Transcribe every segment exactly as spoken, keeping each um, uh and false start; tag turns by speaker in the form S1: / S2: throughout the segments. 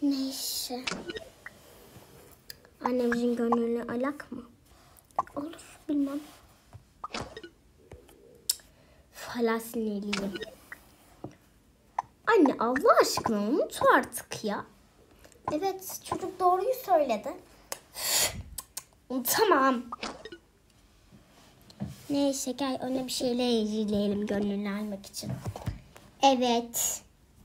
S1: Neyse. Annemizin gönlünü alak mı? Olur, bilmem. Hala sinirliyim. Anne Allah aşkına unut artık ya. Evet, çocuk doğruyu söyledi. Tamam. Neyse gel ona bir şeyler izleyelim gönlünü almak için. Evet.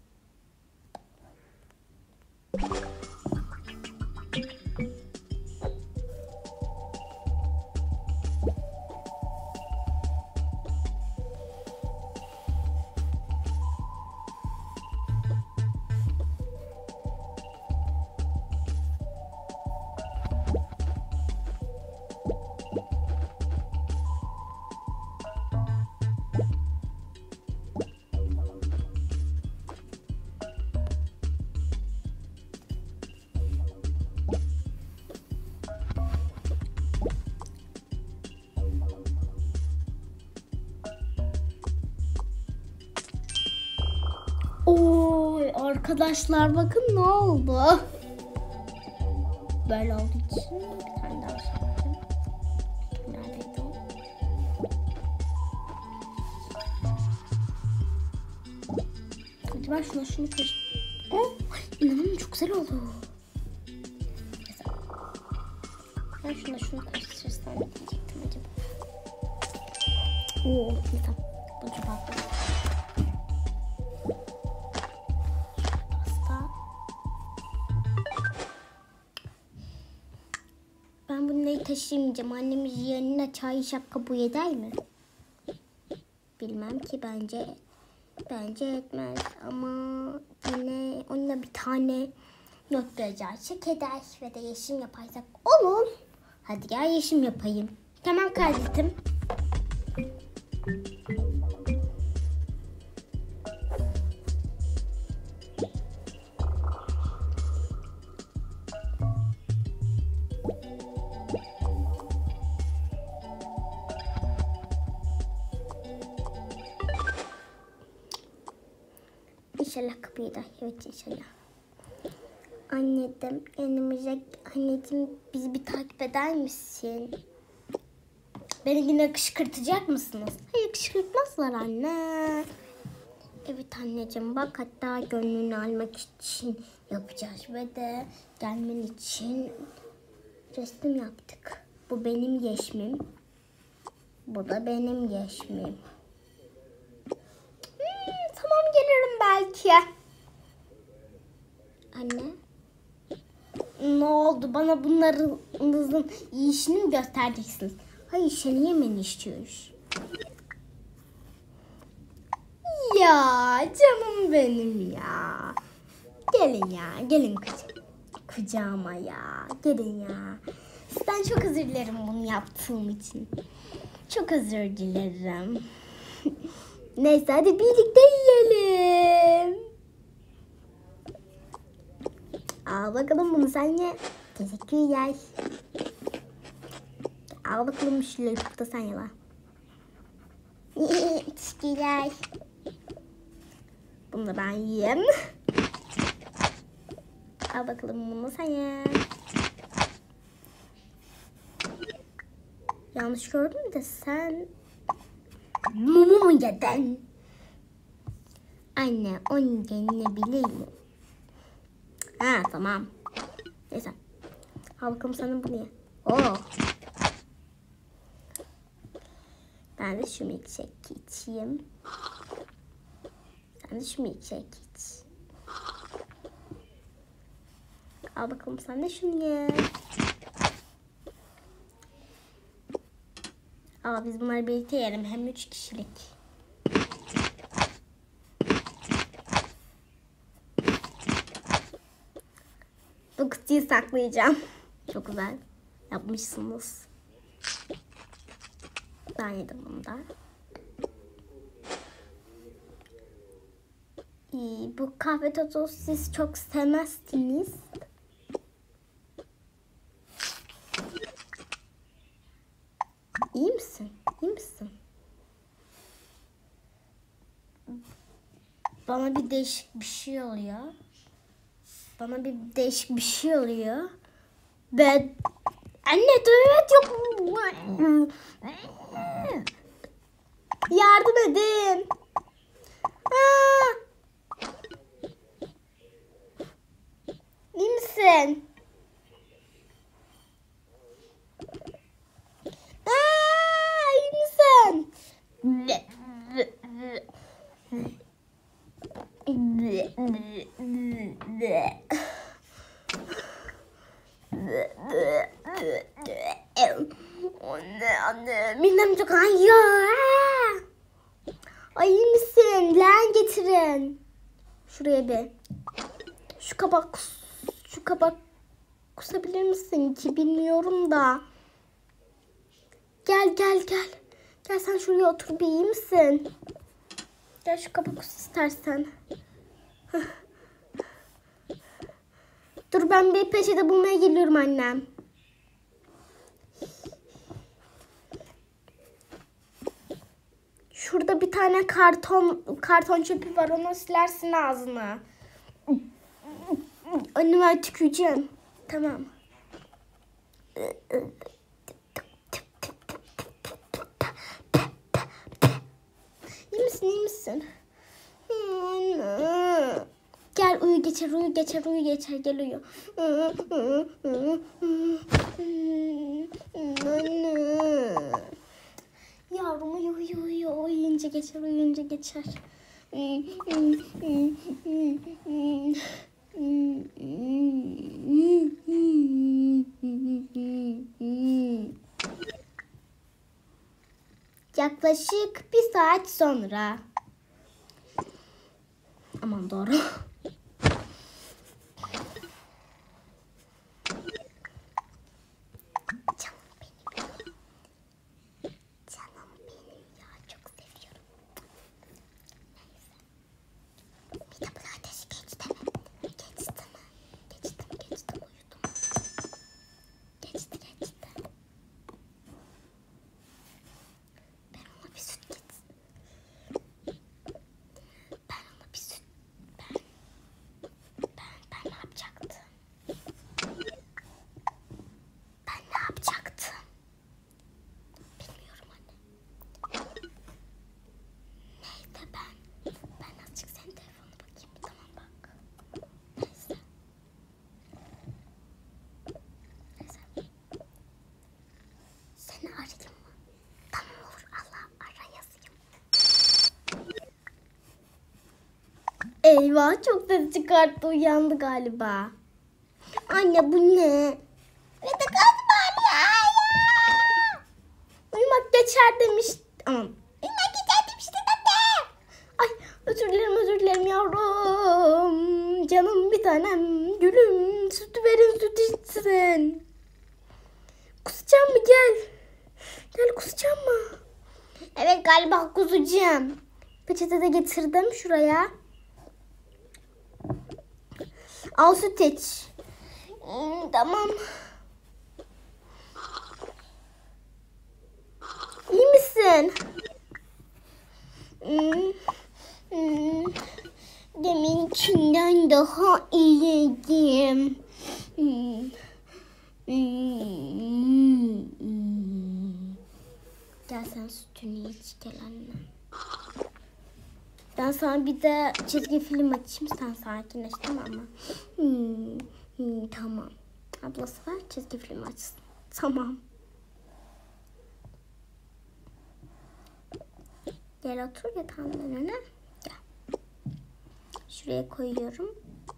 S1: Oy arkadaşlar bakın ne oldu. Böyle olduğu için bir tane daha şey yapayım. Neredeydi o? Hadi ben şuna şunu karıştırayım. Oh, inanamıyorum çok güzel oldu. Ben şuna şunu karıştırırsam diyecektim acaba. Oo, tamam. Bu çok haklı. Ben bunları taşımayacağım. Annemiz yanına çay şap kabul eder mi? Bilmem ki bence bence etmez ama yine onunla bir tane not yazacak eder ve de yeşim yaparsak olur. Hadi gel yeşim yapayım. Tamam kardeşim. İnşallah kapıyı da. Evet inşallah. Anneciğim yanımıza anneciğim bizi bir takip eder misin? Beni yine kışkırtacak mısınız? Hayır kışkırtmazlar anne. Evet anneciğim bak hatta gönlünü almak için yapacağız ve de gelmen için resim yaptık. Bu benim yeşmim. Bu da benim yeşmim. Tamam gelirim belki. Anne. Ne oldu? Bana bunlarınızın işini mi göstereceksiniz? Hayır seni yemeni istiyoruz. Ya canım benim ya. Gelin ya. Gelin kuca kucağıma ya. Gelin ya. Sizden çok özür dilerim bunu yaptığım için. Çok özür dilerim. Neyse hadi birlikte yiyelim. Al bakalım bunu sen ye. Teşekkürler. Al bakalım şu lollipop'u da sen ye lan. Teşekkürler. Bunu da ben yiyeyim. Al bakalım bunu sen ye. Yanlış gördüm de sen mumu mu yedin? Anne onun yenilebilir mi? Ha tamam. Neyse. Al bakalım sana bunu ye. Oo. Ben de şu milkshake içeyim. Sen de şu milkshake iç. Al bakalım sen de şunu ye. Aa, biz bunları birlikte yiyelim. Hem üç kişilik. Bu kutuyu saklayacağım. Çok güzel yapmışsınız. Ben yedim bunu da. İyi, bu kahve tozu siz çok sevmezsiniz. İyi misin? İyi misin? Bana bir değişik bir şey oluyor. Bana bir değişik bir şey oluyor. Ben... Anne tuvalet yok. Yardım edin. Aa! İyi misin? Aa, iyi misin? Anne anne midem çok ağrıyor. Ay iyi misin? Leğen getirin. Şuraya bir. Şu kabak şu kabak kusabilir misin ki bilmiyorum da. Gel gel gel. Gel sen şuraya otur bir iyi misin? Gel şu kabak kus istersen. Dur ben bir peçete bulmaya geliyorum annem. Şurada bir tane karton karton çöpü var. Onu silersin ağzına. Anne ben tüküreceğim. Tamam. İyi misin iyi misin? Anne. Gel uyu geçer uyu geçer uyu geçer gel uyu. Anne. Yavrum uyu uyu uyu uyuyunca geçer uyuyunca geçer. Yaklaşık bir saat sonra. Aman doğru. Eyvah çok ses çıkarttı uyandı galiba. Anne bu ne? Ne de galiba ya. Uyumak geçer demiş. Aman. Uyumak geçer demişti dede. Ay özür dilerim özür dilerim yavrum. Canım bir tanem gülüm. Sütü verin süt içsin. Kusacağım mı gel. Gel kusacağım mı? Evet galiba kusacağım. Peçete de getirdim şuraya. Al süt iç. Hmm, tamam. İyi misin? Hmm, hmm. Deminkinden daha iyiydim. Hmm. Hmm. Hmm. Gel sen sütünü iç gel anne. Ben sana bir de çizgi film açayım sen sakinleş tamam mı? Hmm, hmm, tamam. Ablası var çizgi film açsın. Tamam. Gel otur yatağın önüne. Gel. Şuraya koyuyorum.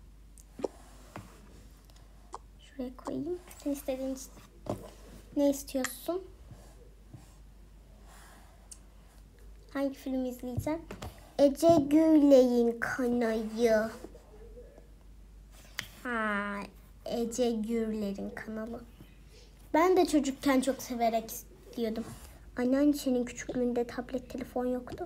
S1: Şuraya koyayım. Sen istediğin ne istiyorsun? Hangi film izleyeceksin? Ece Gürley'in kanalı. Ha, Ece Gürler'in kanalı. Ben de çocukken çok severek izliyordum. Anneanne senin küçüklüğünde tablet telefon yoktu.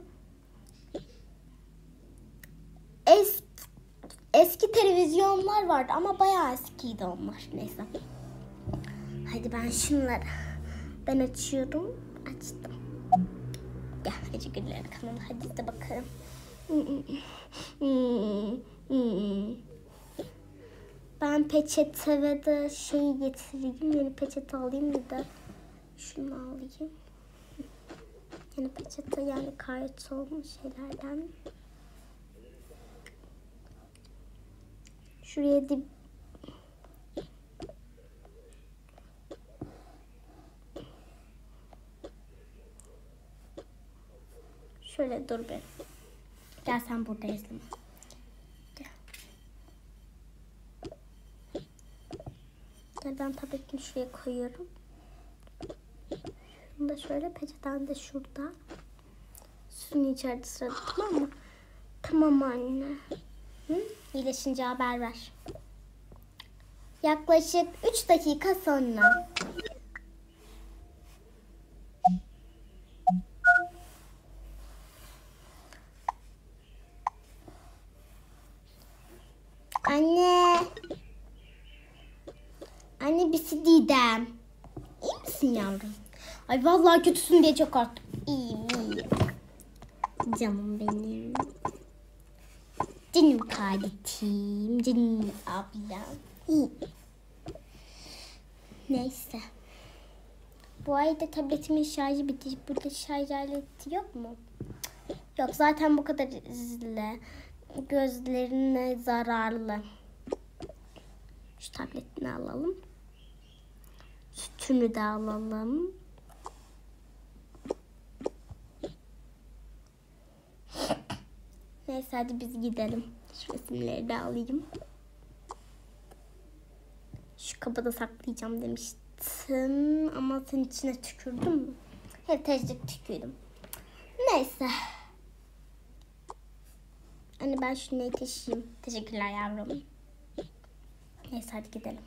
S1: Eski, eski televizyonlar vardı ama bayağı eskiydi onlar. Neyse. Hadi ben şunları ben açıyorum. Açtım. Gel Ece Gürler'in kanalı. Hadi izle bakalım. ben peçete ve de şeyi getireyim. Yeni peçete alayım bir de şunu alayım. Yeni peçete yani gayet olmuş şeylerden. Şuraya dip şöyle dur bir. Gel sen burada izle. Gel. Gel ben tabletimi şuraya koyuyorum. Şunu da şöyle peçeten de şurada. Suyun içeride sırada tamam mı? Tamam anne. Hı? İyileşince haber ver. Yaklaşık üç dakika sonra. Anne. Anne bir şey diyeceğim. İyi misin yavrum? Ay vallahi kötüsün diye çok korktum. İyiyim iyiyim. Canım benim. Canım kardeşim. Canım ablam. İyi. Neyse. Bu ayda tabletimin şarjı bitti. Burada şarj aleti yok mu? Yok zaten bu kadar izle. Gözlerine zararlı. Şu tabletini alalım. Sütünü de alalım. Neyse hadi biz gidelim. Şu resimleri de alayım. Şu kabı da saklayacağım demiştim. Ama senin içine tükürdüm mü? Evet tecrübe tükürdüm. Neyse. Anne ben şunu taşıyayım. Teşekkürler yavrum. Neyse hadi gidelim.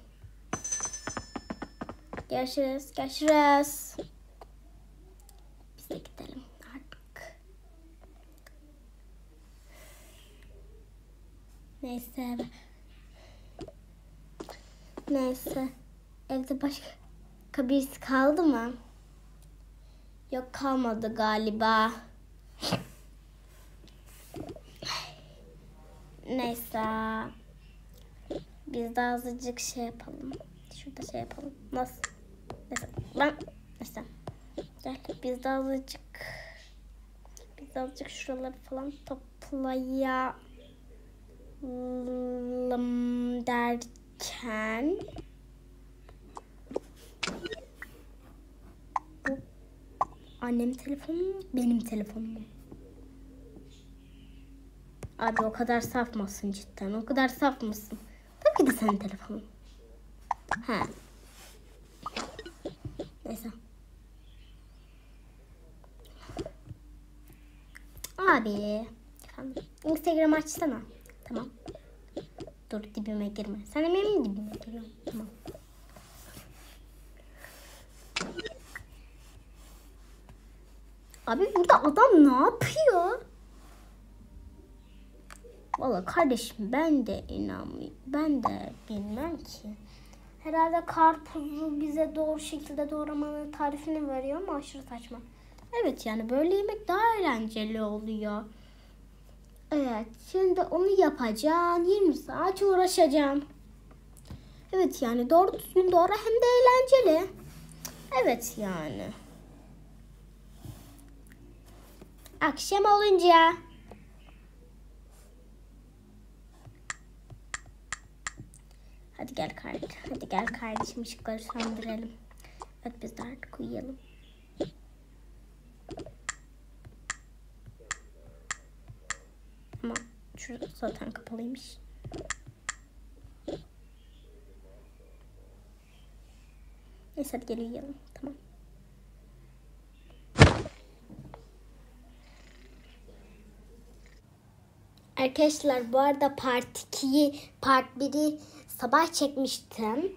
S1: Görüşürüz. Görüşürüz. Biz de gidelim artık. Neyse. Neyse. Evde başka birisi kaldı mı? Yok kalmadı galiba. Neyse. Biz de azıcık şey yapalım. Şurada şey yapalım. Nasıl? Neyse. Ben... Neyse. Gel. Biz de azıcık... Biz de azıcık şuraları falan toplayalım derken... Bu annemin telefonu mu? Benim telefonum mu? Abi o kadar saf mısın cidden? O kadar saf mısın? Tabii ki de senin telefonun. Ha. Neyse. Abi. Efendim. Instagram açsana. Tamam. Dur dibime girme. Sen de benim dibime giriyorsun. Tamam. Abi burada adam ne yapıyor? Vallahi kardeşim ben de inanmıyorum. Ben de bilmem ki. Herhalde karpuzu bize doğru şekilde doğramanın tarifini veriyor ama aşırı saçma. Evet yani böyle yemek daha eğlenceli oluyor. Evet şimdi onu yapacağım. yirmi saat uğraşacağım. Evet yani doğru düzgün doğra hem de eğlenceli. Evet yani. Akşam olunca. Hadi gel kardeşim. Hadi gel kardeşim ışıkları söndürelim. Evet biz de artık uyuyalım. Ama şurada zaten kapalıymış. Neyse hadi gel uyuyalım. Tamam. Arkadaşlar bu arada part ikiyi, part biri sabah çekmiştim.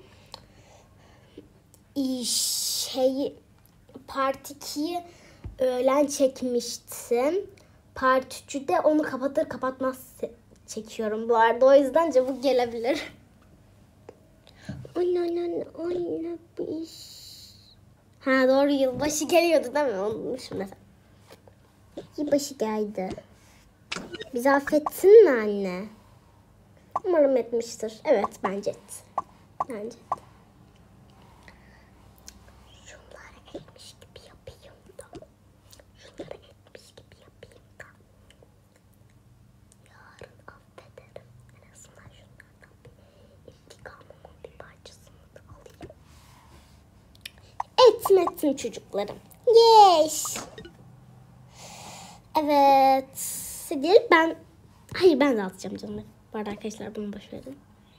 S1: Şey, part ikiyi öğlen çekmiştim. Part üçü de onu kapatır kapatmaz çekiyorum bu arada. O yüzden çabuk gelebilir. Anne anne anne bir Ha doğru yılbaşı geliyordu değil mi? Unutmuşum mesela. Yılbaşı geldi. Bizi affetsin mi anne? Umarım etmiştir. Evet, bence etti. Bence etti. Şunları etmiş gibi yapayım da. Şunları etmiş gibi yapayım da. Yarın affederim. En azından şunlardan bir intikamımın bir parçasını da alayım. Ettim ettim çocuklarım. Yes. Evet. Sedil ben... Hayır, ben de atacağım canım. Bu arada arkadaşlar bunu boş verin.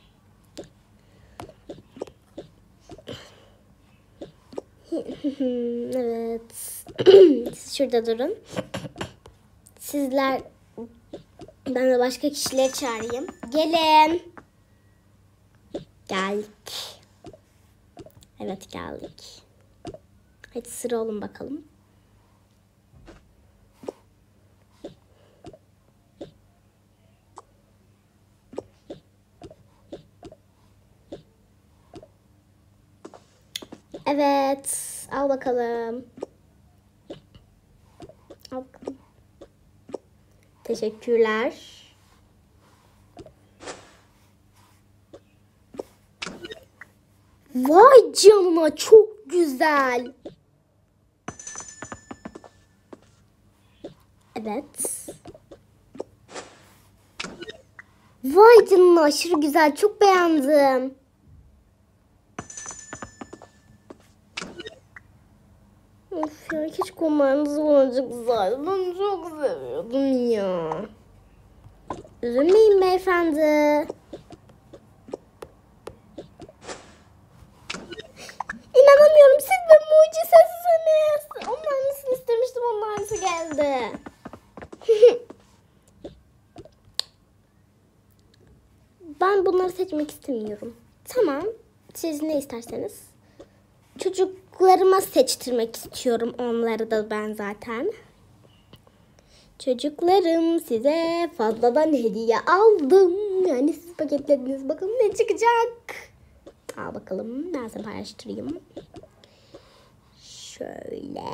S1: Evet. Siz şurada durun. Sizler... Ben de başka kişileri çağırayım. Gelin. Geldik. Evet, geldik. Hadi sıra olun bakalım. Evet. Al bakalım. Al bakalım. Teşekkürler. Vay canına, çok güzel. Evet. Vay canına, aşırı güzel. Çok beğendim. Of ya, keşke onlarınız olacak zaten. Ben çok seviyordum ya. Üzülmeyin beyefendi. İnanamıyorum, siz de mucizesiniz. Onlarınızı istemiştim, onlarınızı geldi. Ben bunları seçmek istemiyorum. Tamam, siz ne isterseniz. Çocuklarıma seçtirmek istiyorum onları da ben zaten. Çocuklarım, size fazladan hediye aldım. Yani siz paketlediniz. Bakalım ne çıkacak. Al bakalım. Ben size paylaştırayım. Şöyle.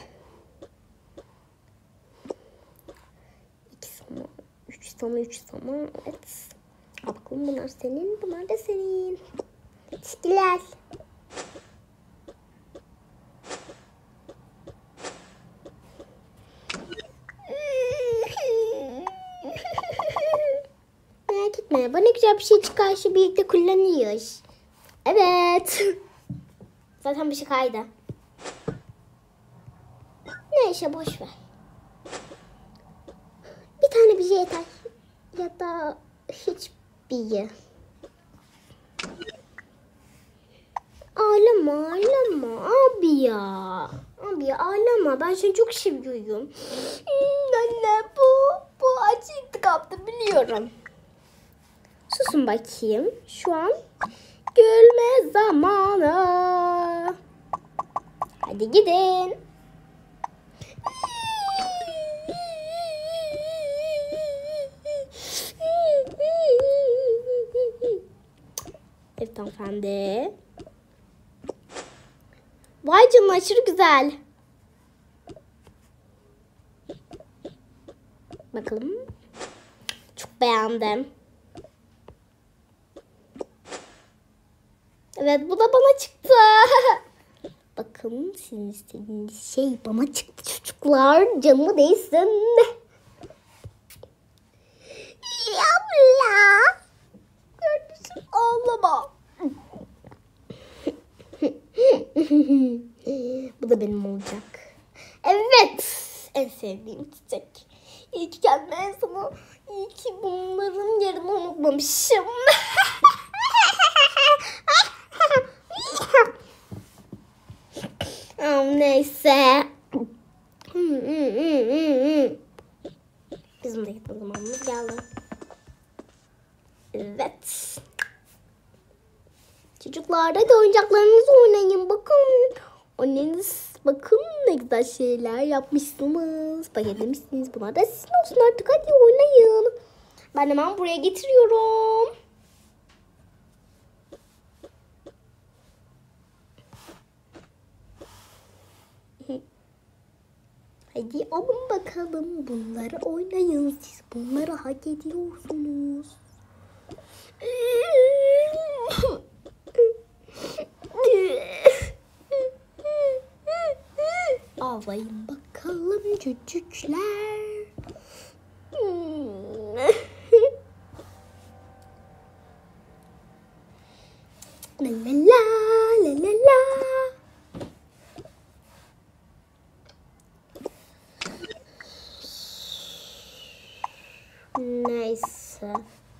S1: İki sama. Üç sama. Üç sama. Evet. Al bakalım, bunlar senin. Bunlar da senin. Teşekkürler. Merak etme. Bana güzel bir şey çıkarsa birlikte kullanıyoruz. Evet. Zaten bir şey kaydı. Neyse, boş ver. Bir tane bir şey yeter. Ya da hiçbir. Ağlama, ağlama abi ya. Abi ya, ağlama. Ben seni çok seviyorum. Hmm, anne, bu bu acı intikamdı, biliyorum. Susun bakayım. Şu an gülme zamanı. Hadi gidin. Evet hanımefendi. Vay canına, aşırı güzel. Bakalım. Çok beğendim. Evet, bu da bana çıktı. Bakın, sizin istediğiniz şey bana çıktı çocuklar. Canımı değsin. Abla. Kardeşim, ağlama. Bu da benim olacak. Evet. En sevdiğim çiçek. İyi ki kendime sana. İyi ki bunların yerini unutmamışım. Neyse. Bizim de gitme zamanımız geldi. Evet. Çocuklar, hadi oyuncaklarınızı oynayın. Bakın. Anneniz, bakın ne güzel şeyler yapmışsınız. Paketlemişsiniz. Bunlar da sizin olsun artık. Hadi oynayın. Ben hemen buraya getiriyorum. Hadi alın bakalım. Bunları oynayın. Siz bunları hak ediyorsunuz. Ağlayın bakalım çocuklar. Hmm. La la la la la la. Neyse.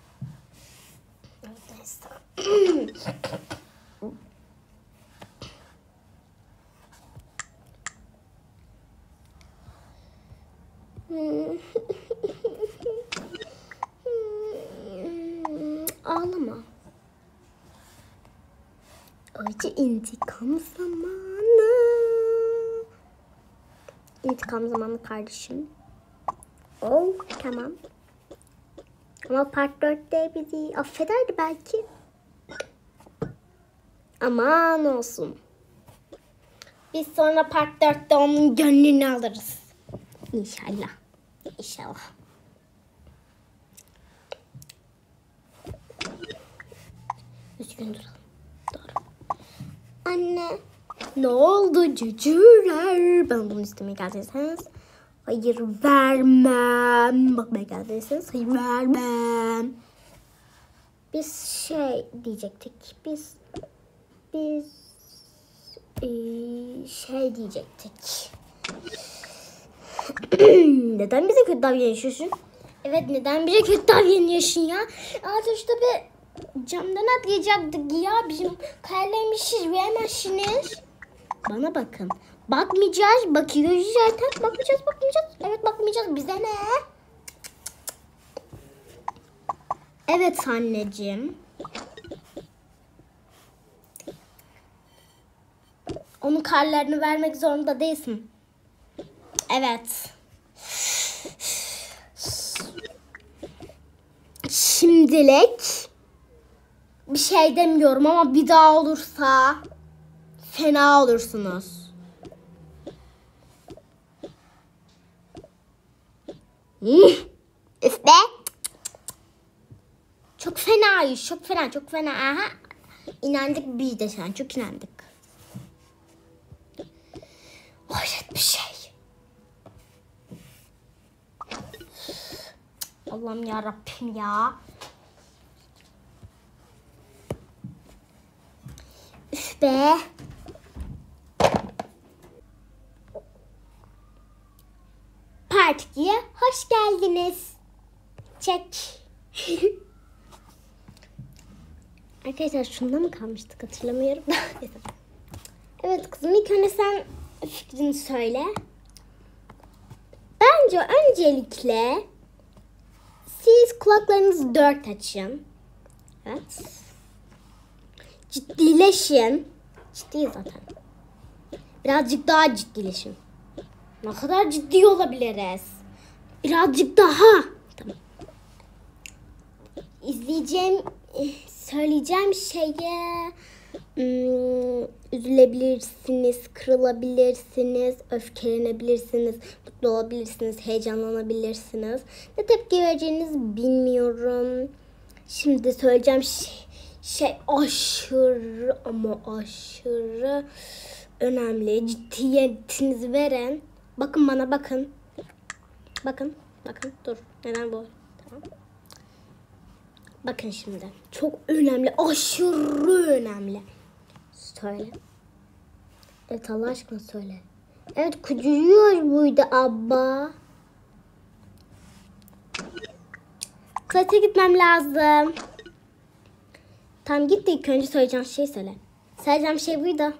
S1: Neyse. Ağlama. Acı intikam zamanı. İntikam zamanı kardeşim. Oh, tamam. Ama part dörtte bizi affederdi belki. Aman olsun. Biz sonra part dörtte onun gönlünü alırız. İnşallah. İnşallah. Üzgün duralım. Doğru. Anne. Ne oldu cücüler? Ben bunu istemeye geldiyseniz hayır vermem. Bakmaya geldiyseniz hayır vermem. Biz şey diyecektik. Biz biz ee, şey diyecektik. Neden bize kötü davranıyorsun? Evet, neden bize kötü davranıyorsun ya? Artık işte bir camdan atlayacaktık ya. Bizim kallemişiz, veremezsiniz. Bana bakın. Bakmayacağız. Bakıyoruz zaten. Bakmayacağız, bakmayacağız. Evet, bakmayacağız. Bize ne? Evet anneciğim. Onun karlarını vermek zorunda değilsin. Evet. Şimdilik bir şey demiyorum ama bir daha olursa fena olursunuz. Üf be. Çok fenayız. Çok fena. Çok fena. Aha. İnandık biz de sen. Çok inandık. Hayret bir şey. Allah'ım ya Rabbim ya. Üf be. Partiye hoş geldiniz. Çek. Arkadaşlar şunda mı kalmıştık hatırlamıyorum. Evet kızım, ilk önce sen fikrini söyle. Bence öncelikle siz kulaklarınızı dört açın. Evet. Ciddileşin. Ciddi zaten. Birazcık daha ciddileşin. Ne kadar ciddi olabiliriz? Birazcık daha. Tamam. İzleyeceğim, söyleyeceğim şeye hmm, üzülebilirsiniz, kırılabilirsiniz, öfkelenebilirsiniz, mutlu olabilirsiniz, heyecanlanabilirsiniz. Ne tepki vereceğinizi bilmiyorum. Şimdi söyleyeceğim şey, şey aşırı ama aşırı önemli. Ciddiyetinizi verin. Bakın bana, bakın. Bakın, bakın. Dur. Neden bu? Tamam. Bakın şimdi. Çok önemli. Aşırı önemli. Söyle. Evet, Allah aşkına söyle. Evet, kuduruyor buydu abba. Klase gitmem lazım. Tamam git de ilk önce söyleyeceğim şey söyle. Söyleyeceğim şey buydu.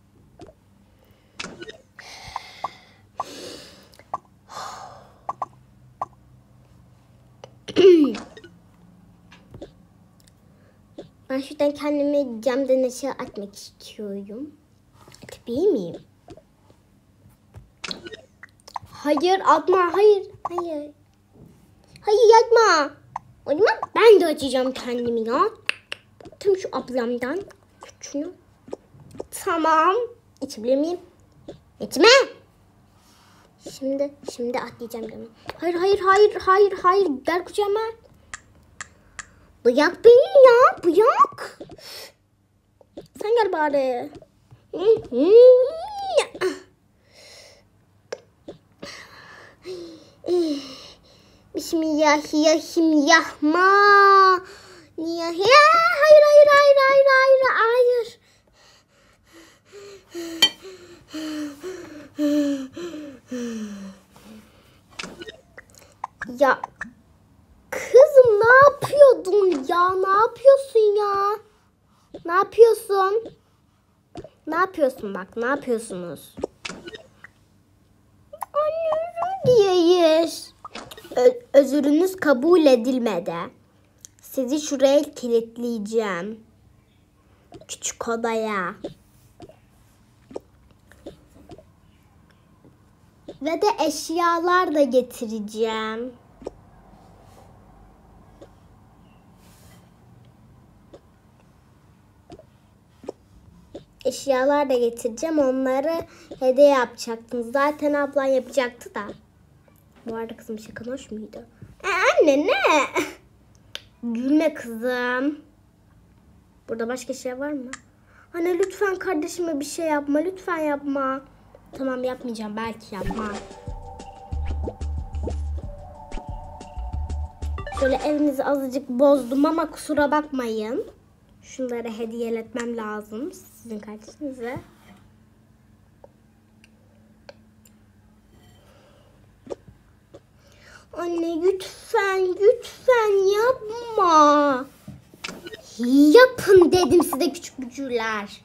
S1: Ben şuradan kendimi camdan aşağı atmak istiyorum. Atabilir miyim? Hayır atma, hayır, hayır. Hayır atma. O zaman ben de açacağım kendimi ya. Tüm şu ablamdan. Şunu. Tamam. İçebilir miyim? İçme. Şimdi, şimdi atlayacağım camı. Hayır, hayır, hayır, hayır, hayır. Gel kucağıma. Bırak beni ya, bırak. Sen gel bari. Bismillahirrahmanirrahim. Ya, hayır hayır hayır hayır hayır hayır. Ya kızım ne yapıyordun ya? Ne yapıyorsun ya? Ne yapıyorsun? Ne yapıyorsun bak? Ne yapıyorsunuz? Anne özür dileyiz. Ö- özürünüz kabul edilmedi. Sizi şuraya kilitleyeceğim. Küçük odaya. Ve de eşyalar da getireceğim. Eşyalar da getireceğim. Onları hediye yapacaktınız. Zaten ablan yapacaktı da. Bu arada kızım şakan hoş muydu? E, anne ne? Gülme kızım. Burada başka şey var mı? Anne lütfen kardeşime bir şey yapma. Lütfen yapma. Tamam yapmayacağım. Belki yapma. Şöyle evinizi azıcık bozdum ama kusura bakmayın. Şunları hediyeletmem lazım sizin kardeşinize. Anne lütfen lütfen yapma. Yapın dedim size küçük bücürler.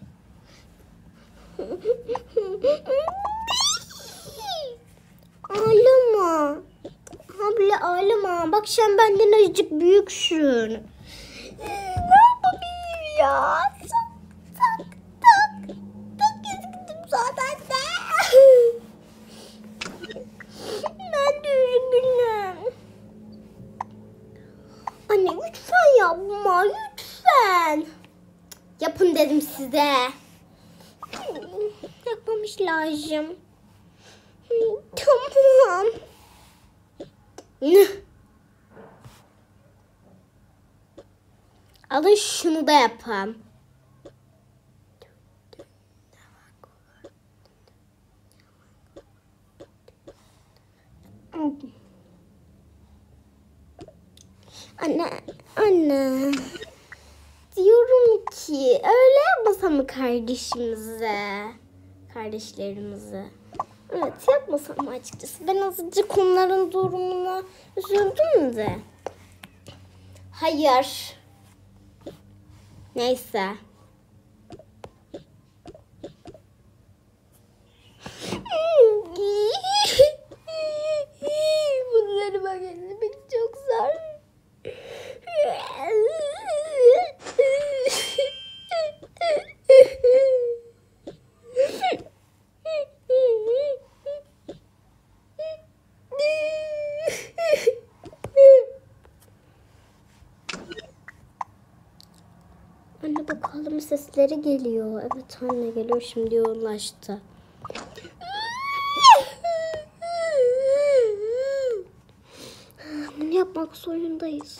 S1: Ağlama. Abla ağlama. Bak sen benden azıcık büyüksün. Ne yapabilirim ya? Tak tak tak. Tak gözüktüm zaten de. Ben de üzgünüm. Anne lütfen yapma lütfen. Yapın dedim size. Yapmamış lazım. Tamam. Alın şunu da yapalım. Anne, anne. Diyorum ki öyle yapmasa mı kardeşimize? Kardeşlerimize. Evet yapmasam açıkçası. Ben azıcık onların durumuna üzüldüm de. Hayır. Neyse. Bunları bak beni çok zor. Anne bakalım sesleri geliyor. Evet anne geliyor şimdi yoğunlaştı. Bunu yapmak zorundayız.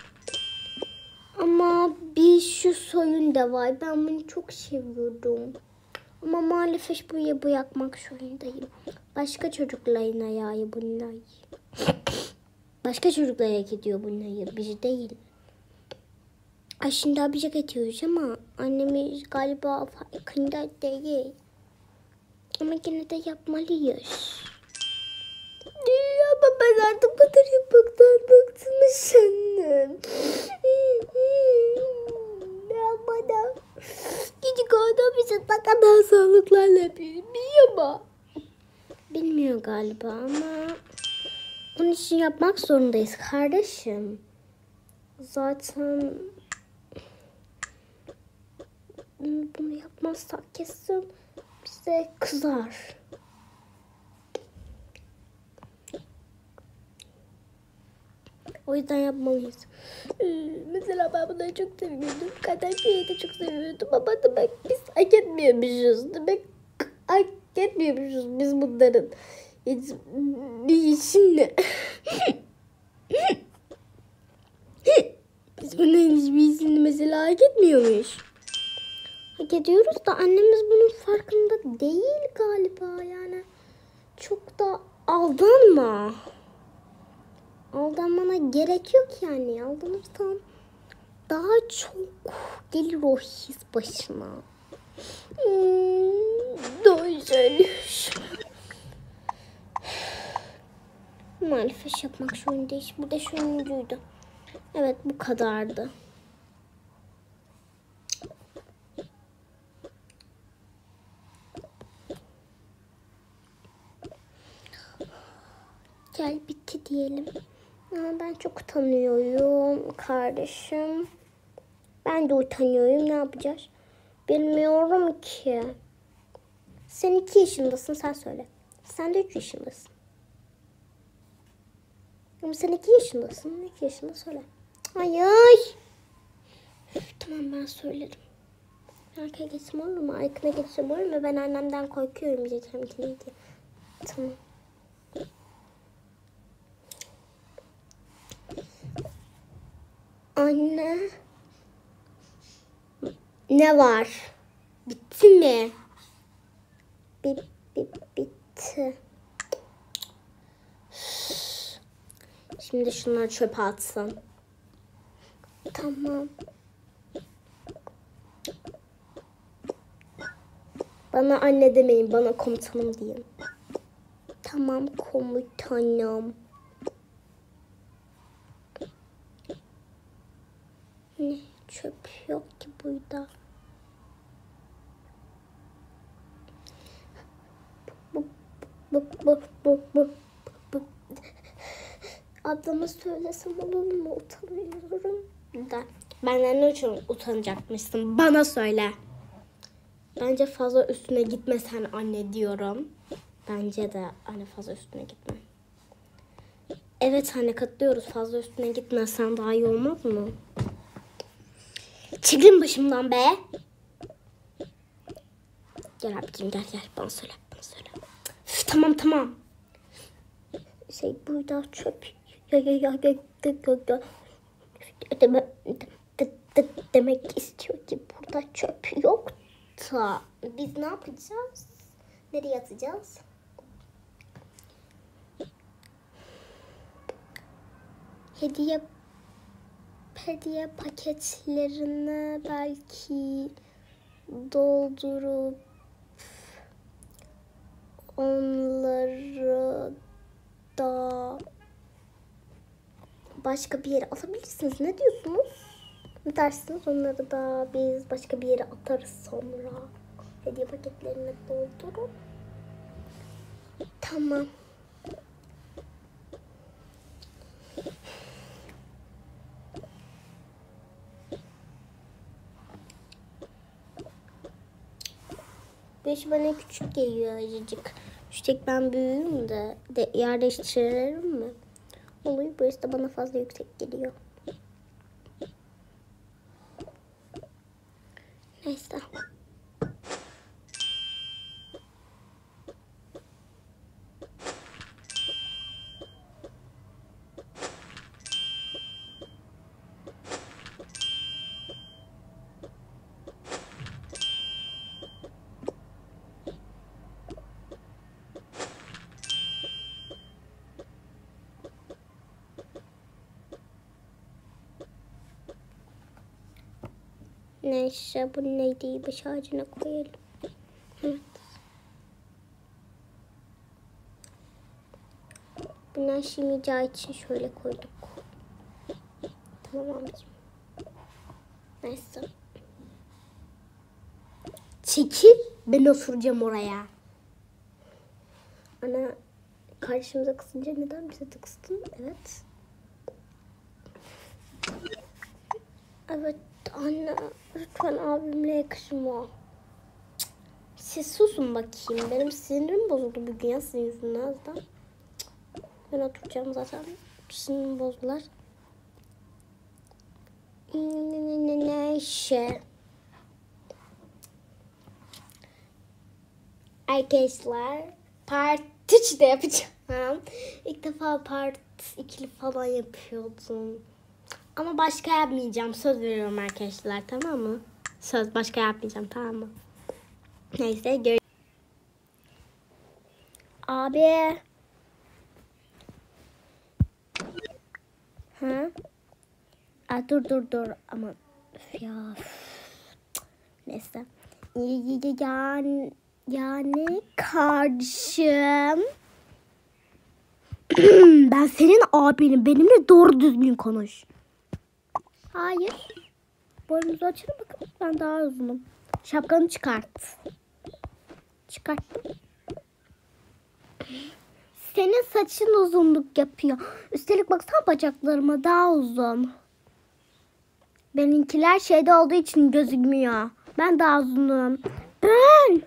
S1: Ama bir şu soyun da var. Ben bunu çok seviyorum. Ama maalesef bu bu yapmak zorundayım. Başka çocukların ayağı bunlar. Başka çocuklara gidiyor bunlar. Biz değil. Ay şimdi abicak ediyoruz ama annemiz galiba farkında değil. Ama yine de yapmalıyız. Ama ben artık bu kadar yapmaktan bıktım sanırım. Ya bana küçük olduğum için ne kadar sağlıklarla yapıyorum biliyor mu? Bilmiyor galiba ama bunun için yapmak zorundayız kardeşim. Zaten bunu yapmazsak kesin bize kızar. O yüzden yapmalıyız. Mesela ben bunları çok seviyordum. Kardeşliği de çok seviyordum ama demek biz hak etmiyormuşuz. Demek hak etmiyormuşuz biz bunların. Hiç bir şimdi. Biz bunların hiçbirisini mesela hak etmiyormuş. Hak ediyoruz da annemiz bunun farkında değil galiba yani. Çok da aldanma. aldanmana gerek yok yani. Aldanırsan daha çok gelir o his başına. Hmm, daha güzel. Maalesef yapmak zorundayız. Bu da sonuncuydu. Evet, bu kadardı. Gel bitti diyelim. Ama ben çok utanıyorum kardeşim. Ben de utanıyorum. Ne yapacağız? Bilmiyorum ki. Sen iki yaşındasın, sen söyle. Sen de üç yaşındasın. Ama sen iki yaşındasın. iki yaşında söyle. Ay ay. Üf, tamam ben söylerim. Arkaya geçsem olur mu? Arkana geçsem olur mu? Ben annemden korkuyorum. Diyeceğim ki neydi? Tamam. Anne. Ne var? Bitti mi? Bit, bit, bitti. Şimdi şunları çöpe atsın. Tamam. Bana anne demeyin, bana komutanım deyin. Tamam komutanım. Ne? Çöp yok ki burada. Bu, bu, bu, bu, bu, bu. Ablama söylesem olur mu? Utanıyorum. Da. Benden ne için utanacakmışsın? Bana söyle. Bence fazla üstüne gitmesen anne diyorum. Bence de anne fazla üstüne gitme. Evet anne katılıyoruz. Fazla üstüne gitmesen daha iyi olmaz mı? Çekilin başımdan be. Gel abicim gel gel bana söyle bana söyle. Üf, tamam tamam. Şey burada çöp. Ya ya ya ya ya ya. Demek, de, de, demek istiyor ki burada çöp yok da. Biz ne yapacağız? Nereye atacağız? Hediye hediye paketlerini belki doldurup onları da başka bir yere atabilirsiniz. Ne diyorsunuz? Ne dersiniz? Onları da biz başka bir yere atarız sonra. Hediye paketlerini doldurup. Tamam. Bu iş bana küçük geliyor azıcık. Üstelik ben büyüğüm de, de yer değiştirelim mi? Oluyor. Burası da bana fazla yüksek geliyor. Neyse. Neyse bu neydi? Baş ağacına koyalım. Evet. Bundan şimdicağı için şöyle koyduk. Tamam abicim. Neyse. Çekil. Ben oturacağım oraya. Ana karşımıza kısınca neden bize de kıstın? Evet. Evet anne. Lütfen abimle yakışma. Siz susun bakayım. Benim sinirim bozuldu bugün ya sizin yüzünüzden. Ben oturacağım zaten. Sinirim bozdular. Neyse. Arkadaşlar part üç de yapacağım. İlk defa part ikili falan yapıyordum. Ama başka yapmayacağım. Söz veriyorum arkadaşlar, tamam mı? Söz, başka yapmayacağım, tamam mı? Neyse gör. Abi. Hı? Aa, dur dur dur ama üf ya. Neyse. Yani, yani kardeşim. Ben senin abinim. Benimle doğru düzgün konuş. Hayır. Boynunuzu açın bakın. Ben daha uzunum. Şapkanı çıkart. Çıkarttım. Senin saçın uzunluk yapıyor. Üstelik baksana bacaklarıma daha uzun. Benimkiler şeyde olduğu için gözükmüyor. Ben daha uzunum. Ben.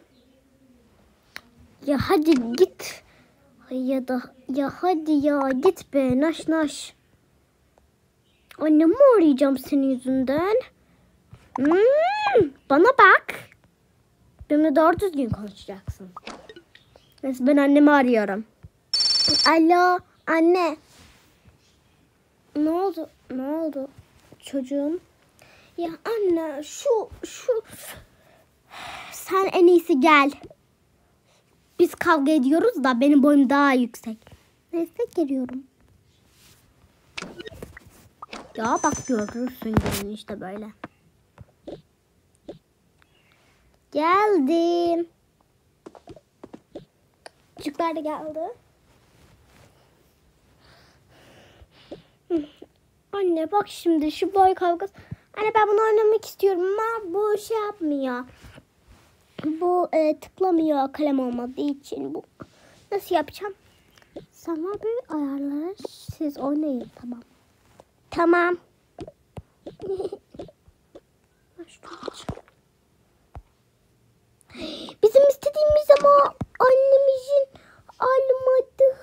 S1: Ya hadi git. Ya da ya hadi ya git be naş naş. Annemi arayacağım senin yüzünden. Hmm, bana bak. Benimle doğru düzgün konuşacaksın. Neyse ben annemi arıyorum. Alo anne. Ne oldu? Ne oldu çocuğum? Ya anne şu şu sen en iyisi gel. Biz kavga ediyoruz da benim boyum daha yüksek. Neyse geliyorum. Ya bak görürsün gelin işte böyle. Geldim. Çocuklar da geldi. Anne bak şimdi şu boy kavgası. Anne ben bunu oynamak istiyorum ama bu şey yapmıyor. Bu e, tıklamıyor kalem olmadığı için. Bu nasıl yapacağım? Sana bir ayarlar. Siz oynayın tamam. Tamam. Bizim istediğimiz ama annemizin almadığı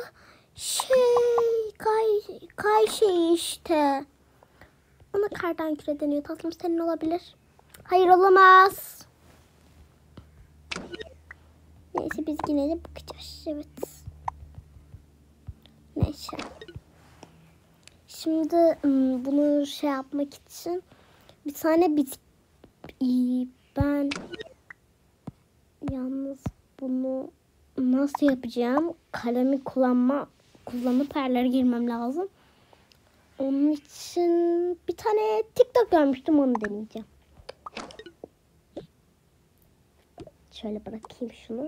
S1: şey kay, kay şey işte. Ona kardan küre deniyor. Tatlım senin olabilir. Hayır olamaz. Neyse biz yine de bakacağız. Evet. Neyse. Şimdi bunu şey yapmak için bir tane bit ben yalnız bunu nasıl yapacağım? Kalemi kullanma kullanıp yerlere girmem lazım. Onun için bir tane TikTok görmüştüm, onu deneyeceğim. Şöyle bırakayım şunu.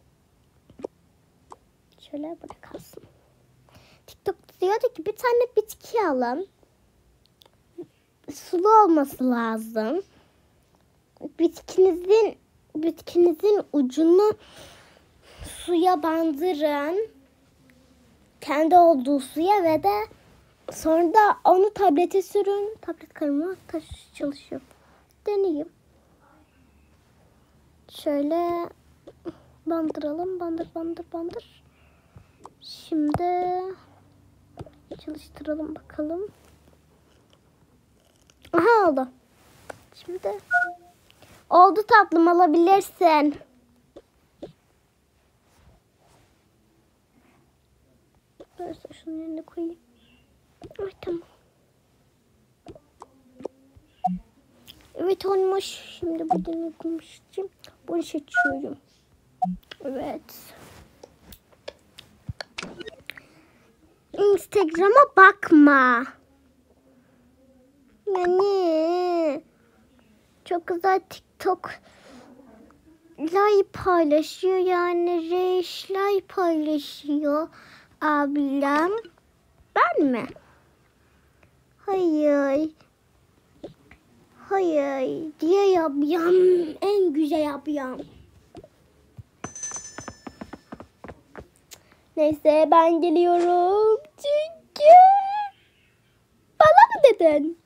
S1: Şöyle bırakasın. TikTok diyordu ki bir tane bitki alın. Sulu olması lazım. Bitkinizin bitkinizin ucunu suya bandırın. Kendi olduğu suya ve de sonra da onu tablete sürün. Tablet karımla taş çalışıyor. Deneyeyim. Şöyle bandıralım. Bandır bandır bandır. Şimdi çalıştıralım bakalım. Aha oldu. Şimdi oldu tatlım, alabilirsin. Böyle şunun yerine koyayım. Ay tamam. Evet olmuş. Şimdi buradan okumuştum. Bunu seçiyorum. Evet. Instagram'a bakma. Yani çok güzel TikTok live paylaşıyor, yani reisler paylaşıyor abilerim. Ben mi? Hayır. Hayır diye yapıyorum. En güzel yapıyorum. Neyse ben geliyorum. Çünkü bana mı dedin?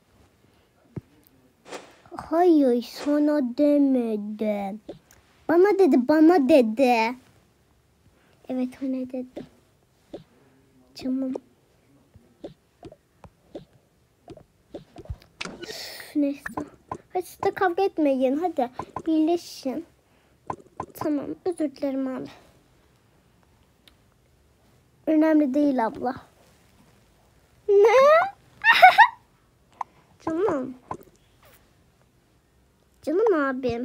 S1: Hayır sana demedim. Bana dedi, bana dedi. Evet ona dedim. Tamam. Üf, neyse. Hadi siz de kavga etmeyin. Hadi birleşin. Tamam özür dilerim abi. Önemli değil abla. Ne? Canım. Canım abim.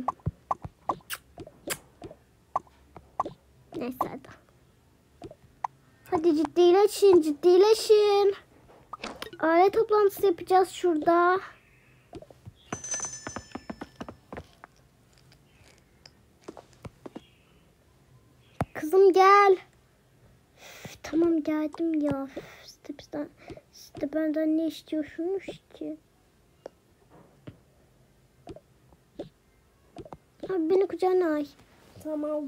S1: Neyse hadi. Hadi ciddileşin, ciddileşin. Aile toplantısı yapacağız şurada. Kızım gel. Üf, tamam geldim ya. Üf, işte, bizden, işte benden ne istiyorsunuz ki? Abi beni kucağına al. Tamam.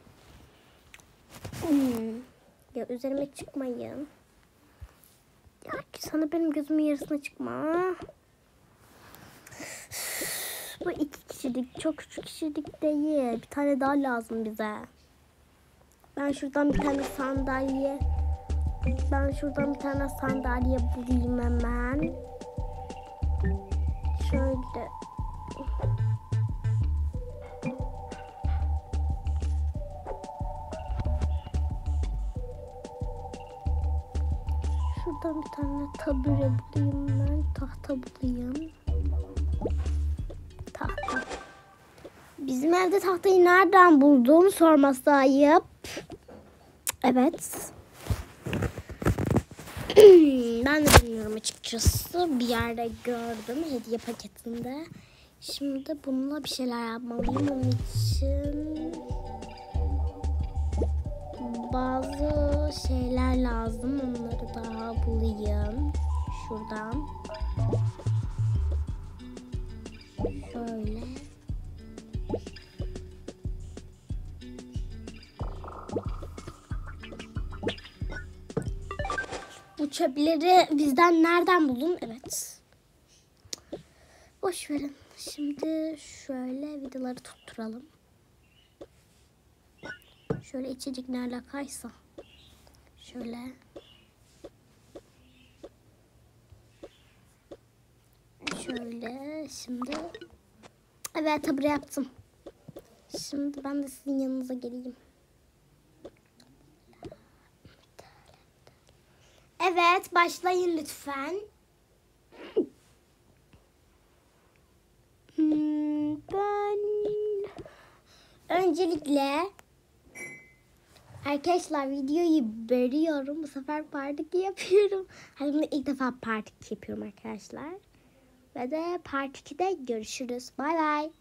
S1: Hmm. Ya üzerime çıkmayın. Ya sana benim gözümün yarısına çıkma. Bu iki kişilik, çok küçük kişilik değil. Bir tane daha lazım bize. Ben şuradan bir tane sandalye, ben şuradan bir tane sandalye bulayım hemen. Şöyle. Şuradan bir tane tabure bulayım ben. Tahta bulayım. Tahta. Bizim evde tahtayı nereden bulduğunu sorması ayıp. Evet. Ben de bilmiyorum açıkçası. Bir yerde gördüm hediye paketinde. Şimdi bununla bir şeyler yapmalıyım. Onun için bazı şeyler lazım. Onları daha bulayım. Şuradan. Şöyle. Bu çöpleri bizden nereden buldun? Evet. Boş verin. Şimdi şöyle vidaları tutturalım. Şöyle içecek ne alakaysa. Şöyle. Şöyle. Şimdi. Evet tabure yaptım. Şimdi ben de sizin yanınıza geleyim. Evet başlayın lütfen. Hmm, ben öncelikle arkadaşlar videoyu bölüyorum. Bu sefer part iki yapıyorum. Hayatımda ilk defa part iki yapıyorum arkadaşlar. Ve de part ikide görüşürüz. Bay bay.